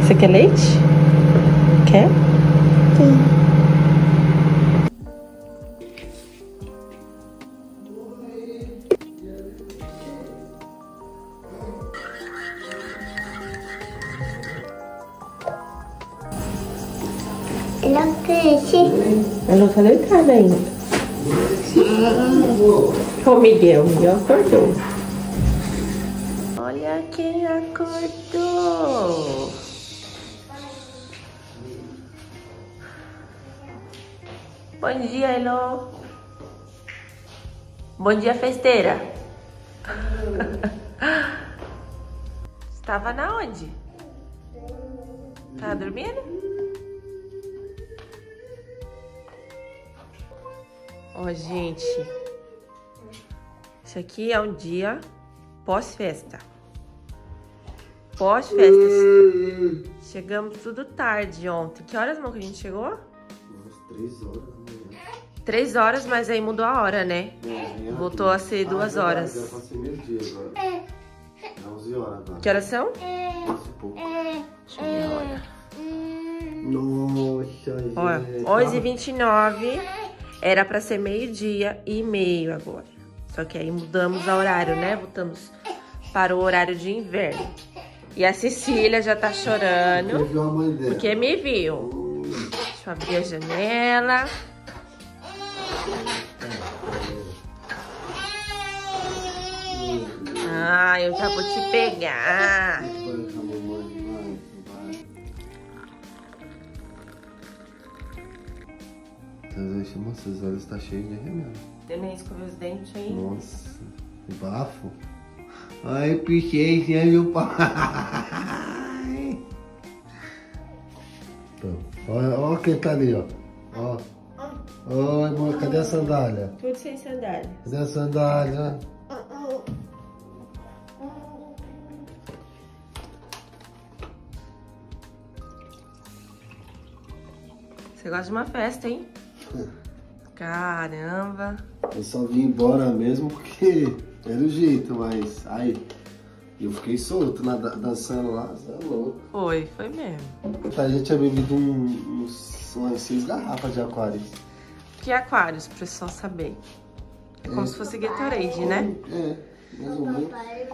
Você quer leite? Quer? Sim. Ela cresce. Ela tá deitada ainda. Ô, Miguel acordou. Olha quem acordou. Bom dia, Elo. Bom dia, festeira. Estava na onde? Tava dormindo? Ó, gente, isso aqui é um dia pós-festa. Pós-festa. Chegamos tudo tarde ontem. Que horas, amor, que a gente chegou? Umas 3 horas da manhã. 3 horas, mas aí mudou a hora, né? Voltou a ser 2 horas. Já passei meio-dia agora. É 11 horas agora. Que horas são? 11 e pouco. Deixa eu ver a hora. Nossa, gente. Olha, 11h29. Era pra ser 12h30 agora. Só que aí mudamos o horário, né? Voltamos para o horário de inverno. E a Cecília já tá chorando. Viu a mãe dela? Porque me viu. Deixa eu abrir a janela. Ah, eu já vou te pegar. Nossa, os olhos estão cheios de remendo. Eu nem escovei os dentes aí. Nossa, que bafo. Ai, pichei, meu pai. Então, olha quem tá ali, ó. Oi, amor, cadê a sandália? Tudo sem sandália. Cadê a sandália? Você gosta de uma festa, hein? Caramba. Eu só vim embora mesmo porque era o jeito, mas aí eu fiquei solto dançando lá, você é louco. Foi mesmo. A gente tinha bebido umas 6 garrafas de aquário. Que aquários, pro pessoal saber. É como se fosse Gatorade, né? É, mais ou menos.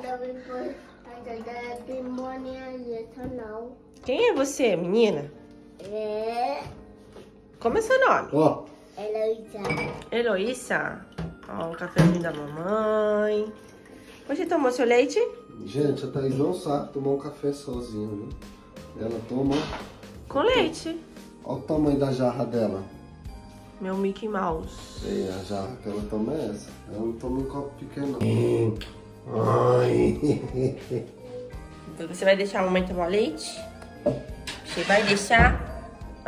Quem é você, menina? Como é seu nome? Ó. Heloísa. Ó, o cafezinho da mamãe. Você tomou seu leite? Gente, a Thaís não sabe tomar um café sozinha, viu? Ela toma... Com leite. Olha o tamanho da jarra dela. Meu Mickey Mouse. É, a jarra que ela toma é essa. Ela não toma um copo pequeno, não. Ai. Então você vai deixar a mamãe tomar leite? Você vai deixar?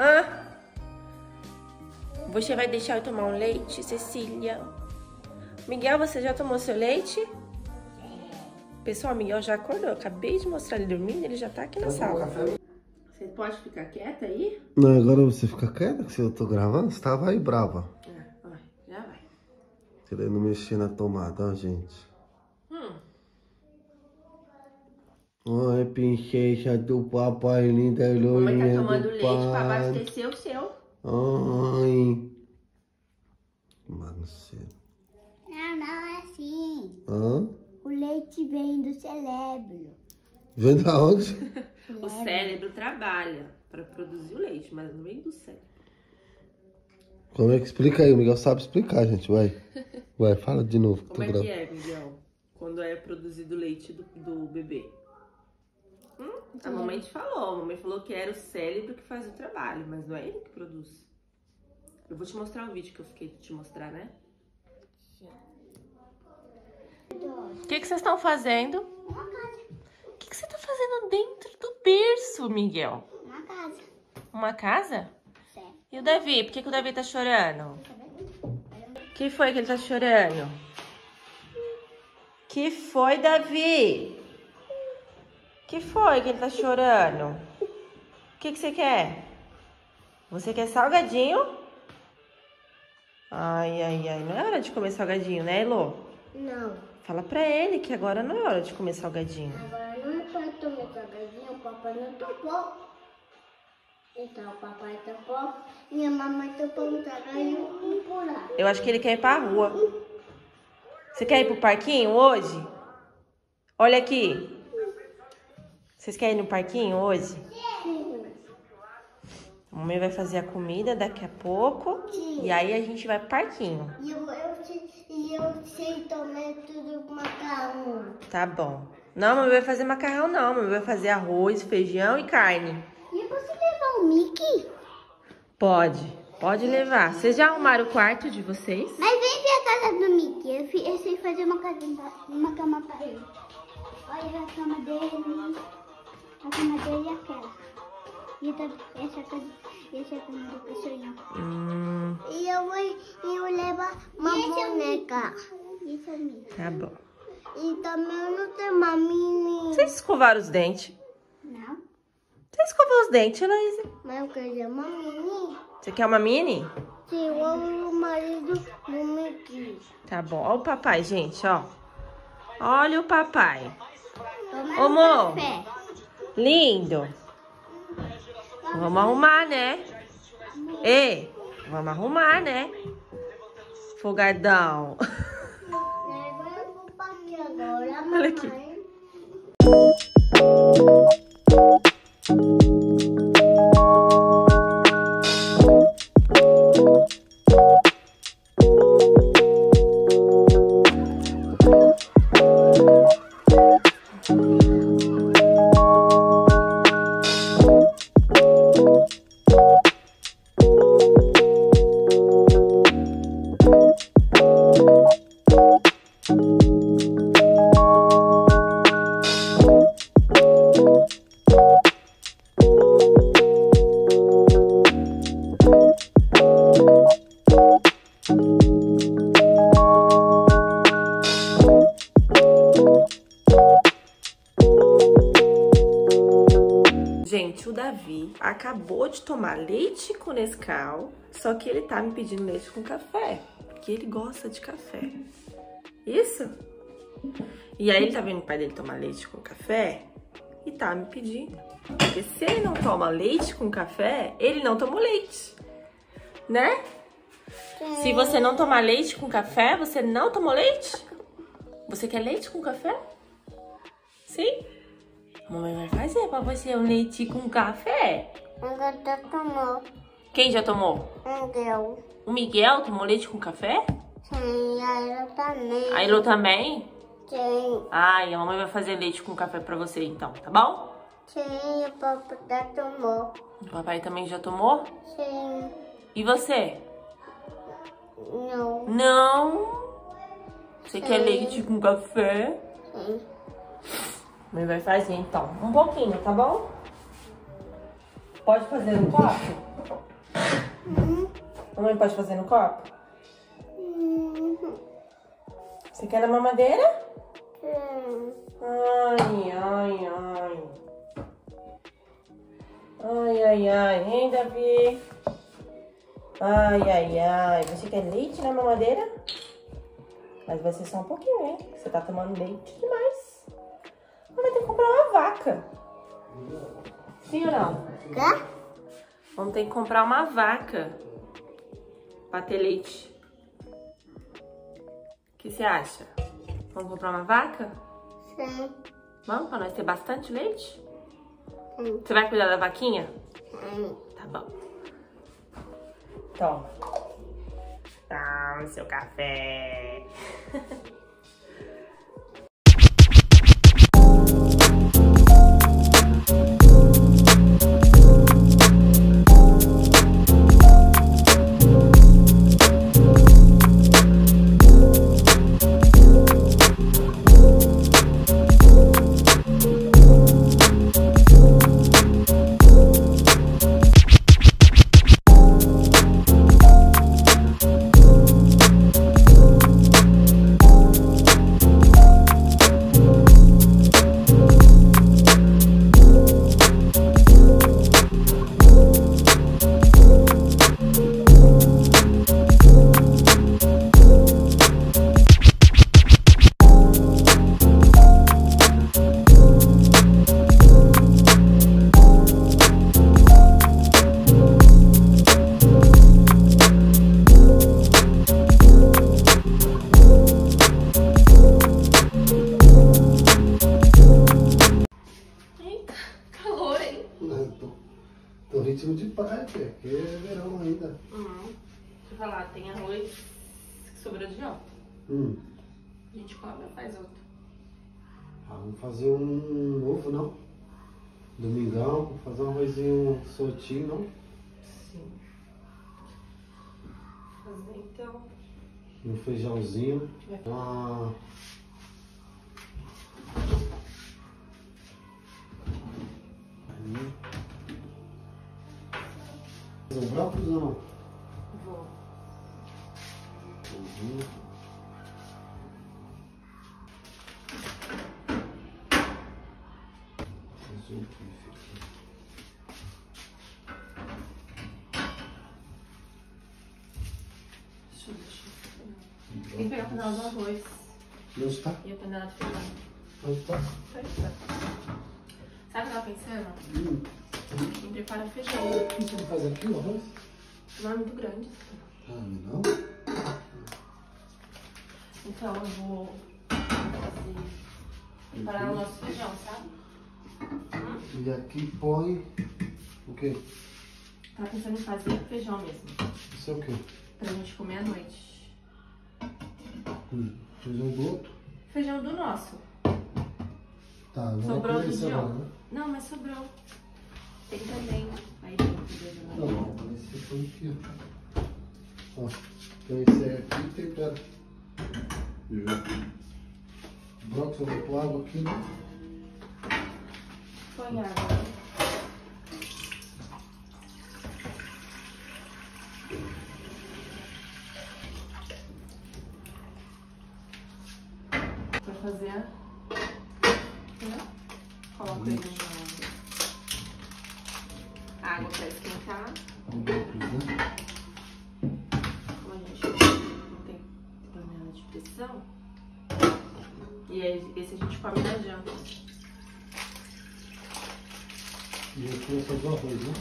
Você vai deixar eu tomar um leite, Cecília? Miguel, você já tomou seu leite? Pessoal, Miguel já acordou. Eu acabei de mostrar ele dormindo, ele já tá aqui na sala. Você pode ficar quieta aí? Não, agora você fica quieta, que se eu tô gravando, você tava aí brava. Já vai. Querendo mexer na tomada, ó, gente. Ai, princesa do papai, linda Heloísa. Mamãe tá tomando leite pra abastecer o seu. Ai. Mano, sério. Não é assim. Hã? O leite vem do cérebro. Vem da onde? O cérebro trabalha para produzir o leite, mas não vem do cérebro. Como é que explica aí? O Miguel sabe explicar, gente. Vai. Vai, fala de novo. Como é que é, Miguel? Quando é produzido o leite do bebê? A mamãe te falou. A mamãe falou que era o cérebro que faz o trabalho, mas não é ele que produz. Eu vou te mostrar um vídeo que eu fiquei de te mostrar, né? O que vocês estão fazendo? Uma casa. O que você está fazendo dentro do berço, Miguel? Uma casa. Uma casa? Certo. E o Davi? Por que o Davi tá chorando? Que foi que ele tá chorando? Que foi, Davi? Que foi que ele tá chorando? O que você quer? Você quer salgadinho? Ai, não é hora de comer salgadinho, né, Elô? Não. Fala pra ele que agora não é hora de comer salgadinho. Agora não pode tomar salgadinho, o papai não tomou. Então, o papai tampou e a mamãe tampou um tamanho e pular. Eu acho que ele quer ir pra rua. Você quer ir pro parquinho hoje? Olha aqui. Vocês querem ir no parquinho hoje? Sim. A mamãe vai fazer a comida daqui a pouco. Sim. E aí a gente vai pro parquinho. E eu sei também tudo macarrão. Tá bom. Não, a mamãe vai fazer macarrão não. A mamãe vai fazer arroz, feijão e carne. E eu posso levar o Mickey? Pode levar. Vocês já arrumaram o quarto de vocês? Mas vem ver a casa do Mickey. Eu sei fazer uma cama pra ele. Olha a cama dele. A cama dele é aquela. E essa é a cama do cachorrinho. E eu levo uma boneca. Isso é Mickey. Tá bom. E também eu não tenho uma mini. Vocês escovaram os dentes? Não. Você escovou os dentes, Heloísa? Mas eu queria uma mini. Você quer uma mini? Sim, o marido do Mickey. Tá bom. Olha o papai, gente, ó. Olha o papai. Toma Ô, amor. café. Lindo. Vamos arrumar, né? Ei, vamos arrumar, né? Folgadão. Leva pro parque agora, mamãe. Olha aqui. Gente, o Davi acabou de tomar leite com Nescau, só que ele tá me pedindo leite com café, porque ele gosta de café. Isso? E aí ele tá vendo o pai dele tomar leite com café e tá me pedindo. Porque se ele não toma leite com café, ele não tomou leite, né? Se você não tomar leite com café, você não tomou leite? Você quer leite com café? Sim? A mamãe vai fazer pra você um leite com café. Agora já tomou. Quem já tomou? Deu. O Miguel tomou leite com café? Sim, a Ela também. A Elo também? Sim. Ai, a mamãe vai fazer leite com café pra você então, tá bom? Sim, o papai já tomou. O papai também já tomou? Sim. E você? Não. Não? Você quer leite com café? Sim. A mãe vai fazer então. Um pouquinho, tá bom? Pode fazer no copo? A mãe pode fazer no copo? Você quer na mamadeira? Sim. Ai, ai, ai. Ai, ai, ai. Hein, Davi? Ai, ai, ai. Você quer leite na mamadeira? Mas vai ser só um pouquinho, hein? Você tá tomando leite demais. Vai ter que comprar uma vaca. Sim ou não? Quê? Vamos ter que comprar uma vaca pra ter leite. O que você acha? Vamos comprar uma vaca? Sim. Vamos, pra nós ter bastante leite? Sim. Você vai cuidar da vaquinha? Sim. Tá bom. Toma. Toma seu café. tô ritmo de pai, porque é verão ainda. Deixa eu falar, tem arroz que sobrou de ontem. A gente come ou faz outro? Vamos fazer um novo, não? Domingão, vamos fazer um arrozinho soltinho, não? Sim. Fazer então. Um feijãozinho. Fazer um brócolis ou não? Vou. Tem que pegar a panela do arroz. Não está? E a panela de feijão. Não está? Sabe o que eu tava pensando? Quem prepara o feijão. O que você faz aqui, o arroz? Não é muito grande. Não? Então eu vou preparar o nosso feijão, sabe? E aqui põe o quê? Tava pensando em fazer feijão mesmo. Isso é o quê? Pra gente comer à noite. Feijão do outro? Feijão do nosso. Tá, não Sobrou vai comer do esse de agora, ontem. né? Não, mas sobrou. Tem também. Aí dentro do feijão. Não, esse põe aqui, ó. Ó, então esse é aqui e tempera. Brócolis, eu vou pôr água aqui, né? Põe água. Pra fazer. Coloca ele na água pra esquentar. Um brócolis, né? Como a gente não tem panela de pressão. E aí, esse a gente come na janta. E aqui é só do arroz, né?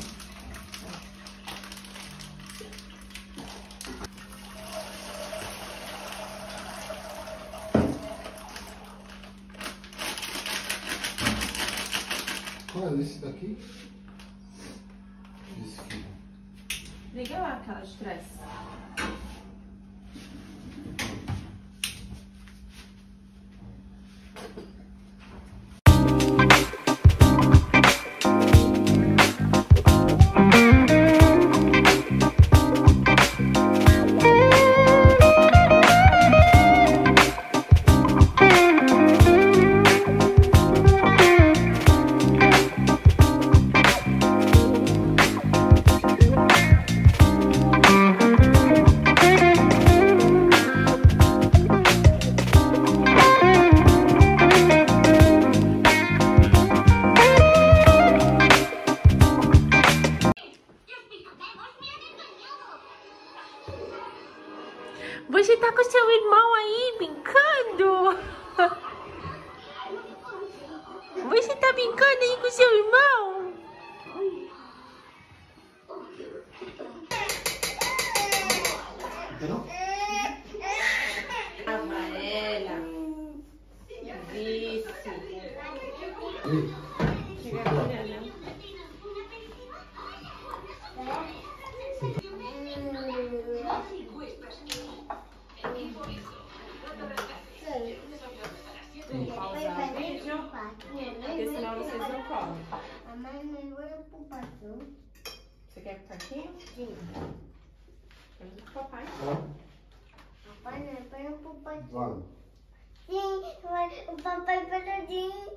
Qual é esse daqui? Esse aqui. Liga lá aquela de trás. Você tá com seu irmão aí brincando? Você tá brincando aí com seu irmão? Não? Amarela. Vice. Chega a colher, né? Pausar o vídeo, porque senão vocês não comem. Você quer pipoquinha? Sim. Quer do papai? Papai, põe o papai. Vamos. Sim, o papai peladinho.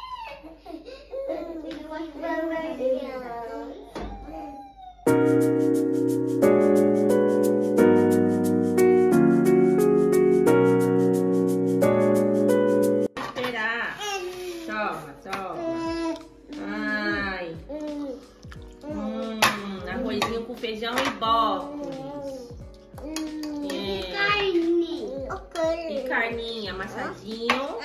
Esperar. Toma. Ai. Arrozinho com feijão e brócolis. E carninha, amassadinho.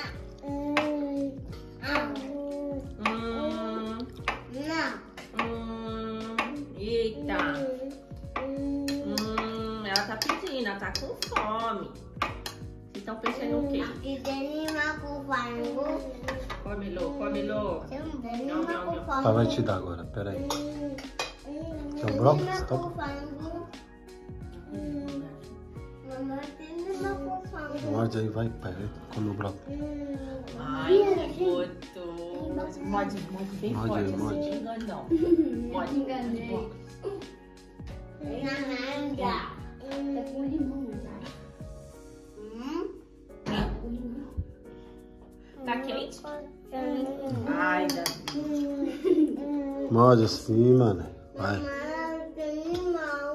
Eita. Ela tá pedindo, ela tá com fome. Vocês estão pensando o quê? Aqui tem maco frango. Come, Lô, come, Lô. Tem Não, maco não, não. frango. Ela vai te dar agora, peraí. Quer um brócolis? Maco frango. Mamãe tem maco frango. Morde aí, vai, pai. Come o brócolis. Ai, que gostoso. Morde bem Morde forte, aí, assim, morde. não engana não. Morde. Enganei. Namanga. Tá com limão. Tá quente? Ai, Davi. Morde assim, mano. Vai. Mamãe tem limão.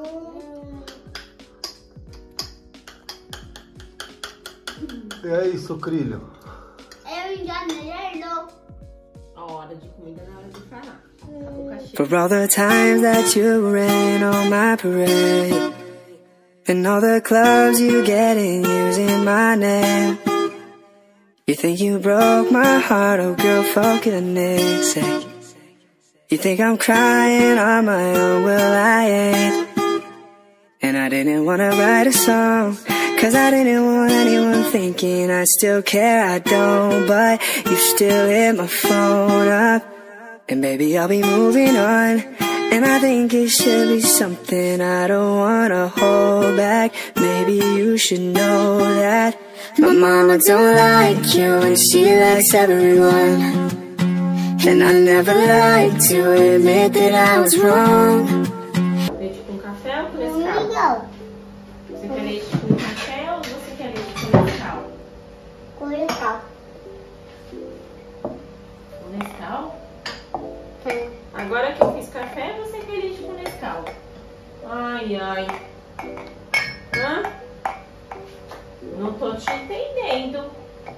E aí, sucrilho? Eu enganei. A hora de comida na hora de falar. Acabou o cachê. For all the times that you rain on my parade, and all the clubs you get in using my name. You think you broke my heart, oh girl, for goodness sake. You think I'm crying on my own, well I ain't. And I didn't wanna write a song, cause I didn't want anyone thinking I still care, I don't. But you still hit my phone up, and baby I'll be moving on. And I think it should be something I don't wanna hold back. Maybe you should know that my mama don't like you and she likes everyone. And I never like to admit that I was wrong. Leite com café ou com Nescau? Legal. Você quer leite com café ou você quer leite com Nescau? Com legal. Com Nescau? Agora que eu fiz café, você quer leite com Nescau? Ai, ai. Hã? Não tô te entendendo.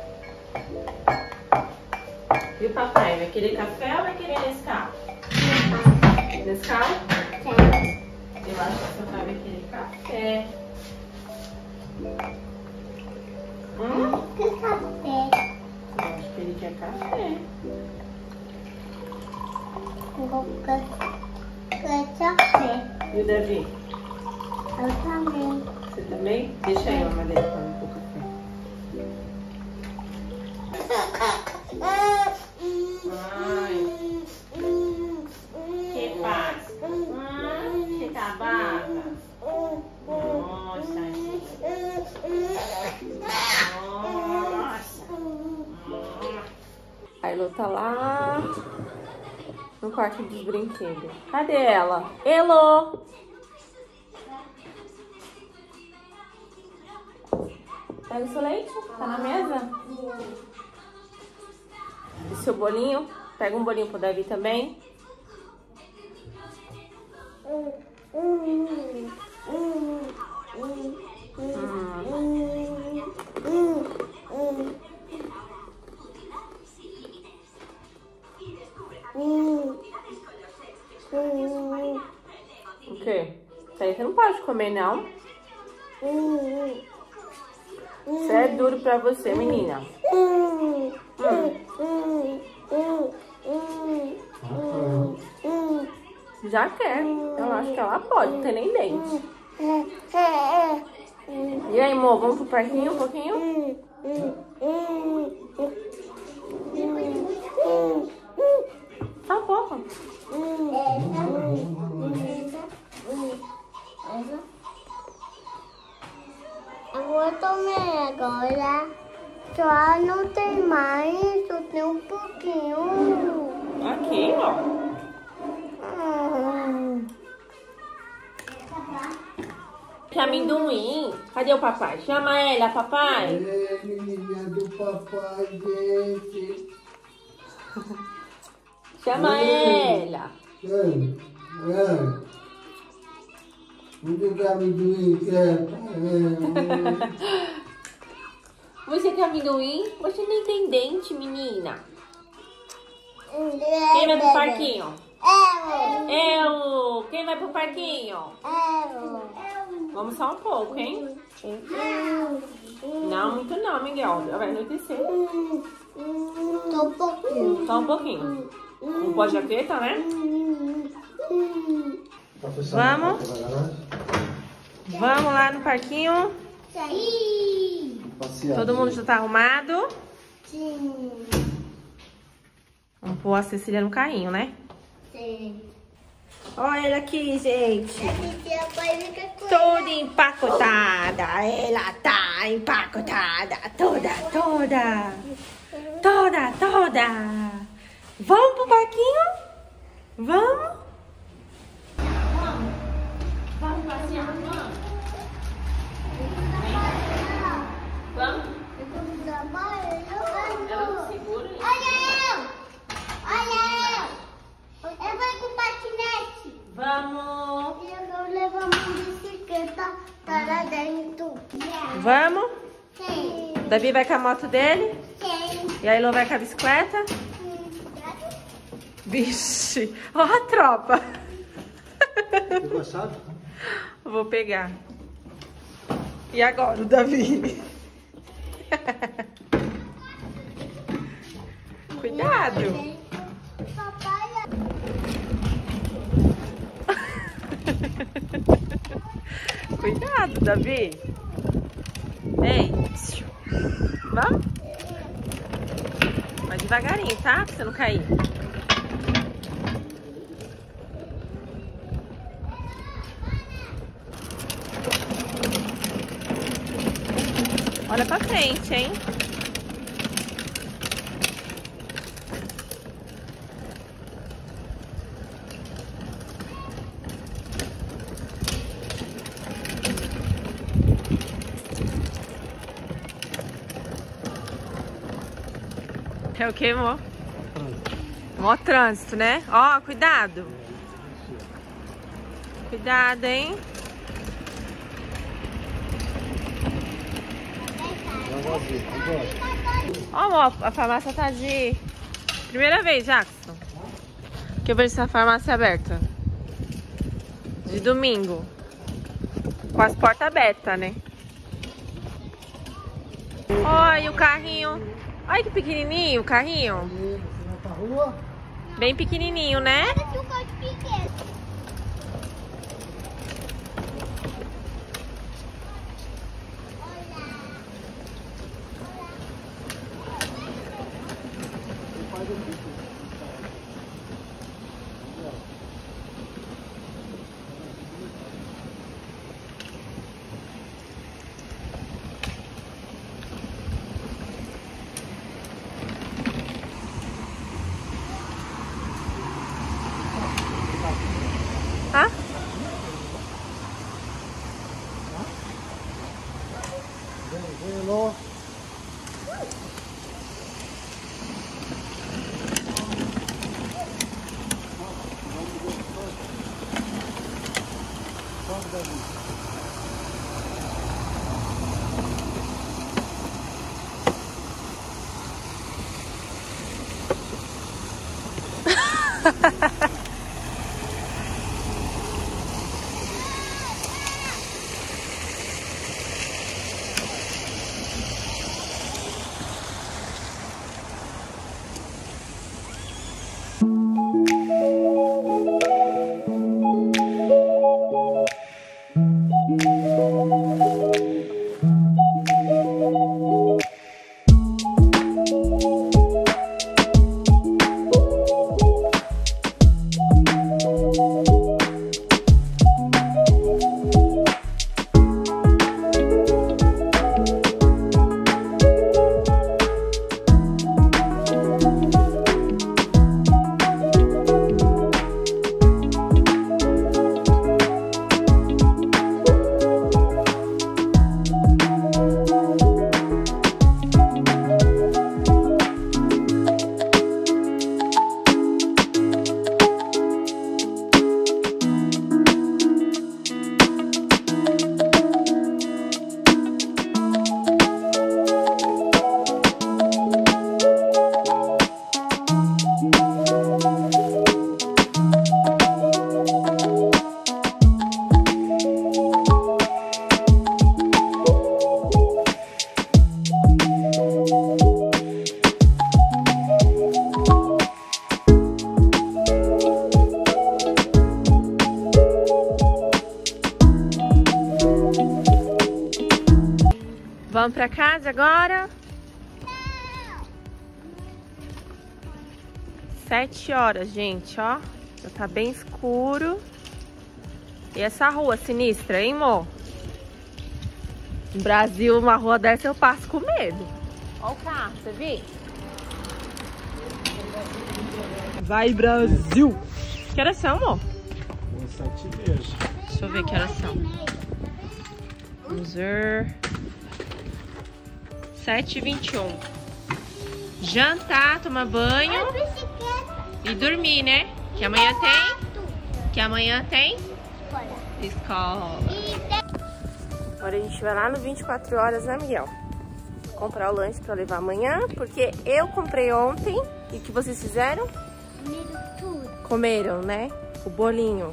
E o papai, vai querer café ou vai querer Nescau? Nescau? Eu acho que o papai vai querer café. Que café. Eu acho que ele quer café. Quer café. E o Davi? Eu também. Você também? Deixa aí a madeira para um pouco café. Ai, que paz. Que tabaca. Nossa. Nossa. A Elo tá lá no quarto dos brinquedos. Cadê ela? Elo! Pega o seu leite, tá na mesa? E seu bolinho? Pega um bolinho pro Davi também. O quê? Isso aí você não pode comer, não. Isso é duro pra você, menina. Já quer. Eu acho que ela pode, não tem nem dente. E aí, amor, vamos pro parquinho um pouquinho? Tá bom. Eu tomei agora. Só não tem mais, só tem um pouquinho. Aqui, ó. Que amendoim. Cadê o papai? Chama ela, papai. É, menina do papai, gente. Chama ela. Onde tá amendoim? Você quer amendoim? Você nem tem dente, menina. Quem vai pro parquinho? Eu. Quem vai pro parquinho? Vamos só um pouco, hein? Não, muito não, Miguel. Já vai anoitecer. Só um pouquinho. Só um pouquinho. Um pó de jaqueta, né? Vamos? Vamos lá no parquinho. Sim. passear. Todo mundo já tá arrumado? Sim. Vamos pôr a Cecília no carrinho, né? Sim. Olha ela aqui, gente. A gente vai ficar com Toda empacotada. Ela tá empacotada. Toda. Vamos pro parquinho? Vamos? Vamos passear, vamos? Vamos? Ela segura. Olha eu! Eu vou com patinete. Vamos. E eu vou levar uma bicicleta para dentro. Vamos? Sim. Davi vai com a moto dele? Sim. E a Ilô vai com a bicicleta? Vixe, ó a tropa. Pegou a chave? Vou pegar. E agora o Davi? Cuidado. Cuidado, Davi. Ei. Vamos? Mas devagarinho, tá? Pra você não cair. Olha pra frente, hein? É o que, amor? Mó trânsito, né? Ó, cuidado. Cuidado, hein? Ó, amor, a farmácia tá de... Primeira vez, Jackson, que eu vejo essa farmácia aberta. De domingo. Com as portas abertas, né? Olha o carrinho. Olha que pequenininho o carrinho. Bem pequenininho, né? Hã? Vamos pra casa agora? 7 horas, gente, ó. Já tá bem escuro. E essa rua sinistra, hein, amor? No Brasil, uma rua dessa eu passo com medo. Ó o carro, você viu? Vai, Brasil! Que horas são, amor? 7h30. Deixa eu ver que horas são. Vamos ver. 7h21. Jantar, tomar banho e dormir, né? Que amanhã tem? Escola. Agora a gente vai lá no 24 horas, né, Miguel? Comprar o lanche pra levar amanhã, porque eu comprei ontem. E o que vocês fizeram? Comeram, né? O bolinho.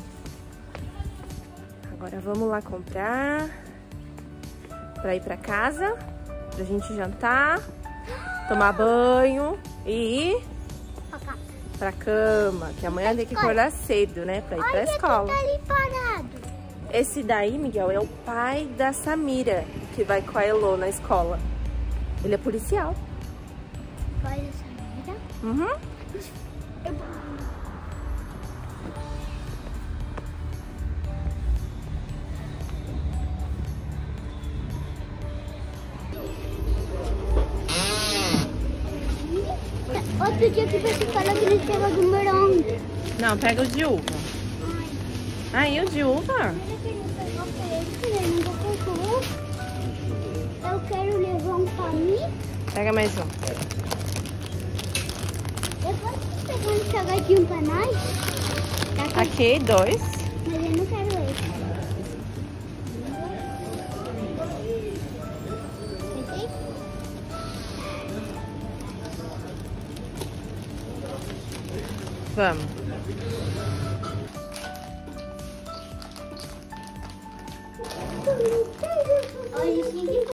Agora vamos lá comprar pra ir pra casa, pra gente jantar, tomar banho e ir pra cama, que amanhã tem que acordar cedo, né? Pra ir pra escola. Tá ali parado. Esse daí, Miguel, é o pai da Samira, que vai com a Elo na escola. Ele é policial. Pai da Samira? Uhum. Outro dia que você falou que não pegou do morango. Não, pega o de uva. Aí, o de uva? Eu quero levar um pra mim. Pega mais um. Eu posso pegar um salgadinho pra nós? Aqui, 2. Mas eu não quero esse. Vamos. Olha,